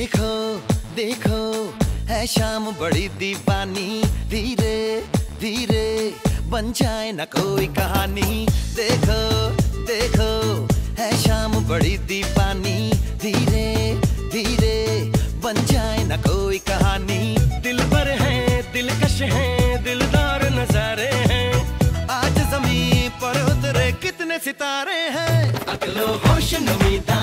देखो देखो है शाम बड़ी दीवानी, धीरे धीरे बन जाए ना कोई कहानी। देखो देखो है शाम बड़ी दीवानी, धीरे धीरे बन जाए ना कोई कहानी। दिल पर है दिलकश है दिलदार नजारे हैं, आज ज़मीं पर उतरे कितने सितारे हैं। अकलो होश नमीदा